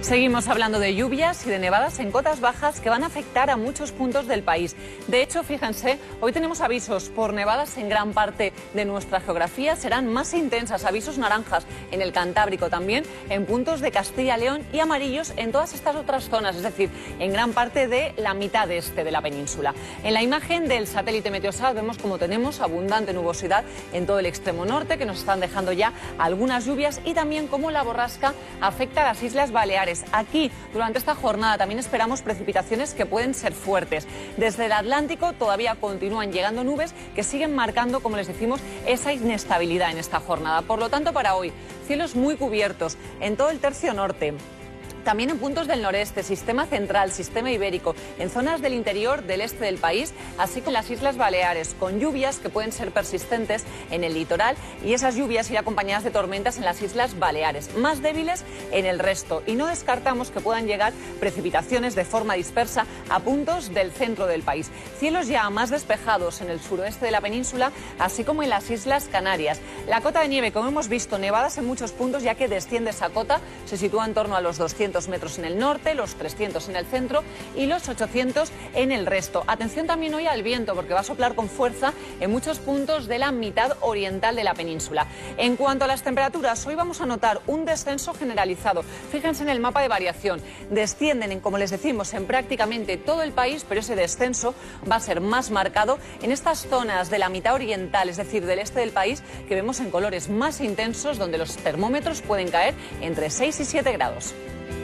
Seguimos hablando de lluvias y de nevadas en cotas bajas que van a afectar a muchos puntos del país. De hecho, fíjense, hoy tenemos avisos por nevadas en gran parte de nuestra geografía. Serán más intensas, avisos naranjas en el Cantábrico también, en puntos de Castilla y León, y amarillos en todas estas otras zonas, es decir, en gran parte de la mitad este de la península. En la imagen del satélite Meteosat vemos como tenemos abundante nubosidad en todo el extremo norte, que nos están dejando ya algunas lluvias, y también cómo la borrasca afecta a las Islas Baleares. Aquí, durante esta jornada, también esperamos precipitaciones que pueden ser fuertes. Desde el Atlántico todavía continúan llegando nubes que siguen marcando, como les decimos, esa inestabilidad en esta jornada. Por lo tanto, para hoy, cielos muy cubiertos en todo el tercio norte. También en puntos del noreste, sistema central, sistema ibérico, en zonas del interior del este del país, así como en las Islas Baleares, con lluvias que pueden ser persistentes en el litoral, y esas lluvias irán acompañadas de tormentas en las Islas Baleares, más débiles en el resto. Y no descartamos que puedan llegar precipitaciones de forma dispersa a puntos del centro del país. Cielos ya más despejados en el suroeste de la península, así como en las Islas Canarias. La cota de nieve, como hemos visto, nevadas en muchos puntos, ya que desciende esa cota, se sitúa en torno a los 200 metros en el norte, los 300 en el centro y los 800 en el resto. Atención también hoy al viento, porque va a soplar con fuerza en muchos puntos de la mitad oriental de la península. En cuanto a las temperaturas, hoy vamos a notar un descenso generalizado. Fíjense en el mapa de variación. Descienden, como les decimos, en prácticamente todo el país, pero ese descenso va a ser más marcado en estas zonas de la mitad oriental, es decir, del este del país, que vemos en colores más intensos, donde los termómetros pueden caer entre 6 y 7 grados.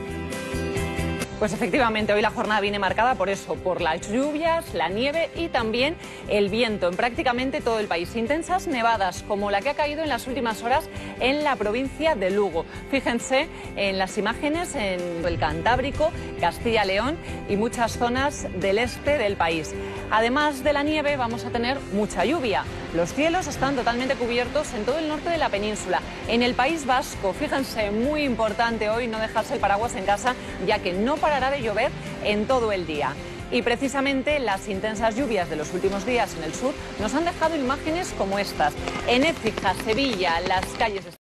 Pues efectivamente, hoy la jornada viene marcada por eso, por las lluvias, la nieve y también el viento en prácticamente todo el país. Intensas nevadas como la que ha caído en las últimas horas en la provincia de Lugo. Fíjense en las imágenes en el Cantábrico, Castilla y León y muchas zonas del este del país. Además de la nieve, vamos a tener mucha lluvia. Los cielos están totalmente cubiertos en todo el norte de la península. En el País Vasco, fíjense, muy importante hoy no dejarse el paraguas en casa, ya que no parará de llover en todo el día. Y precisamente las intensas lluvias de los últimos días en el sur nos han dejado imágenes como estas. En Écija, Sevilla, las calles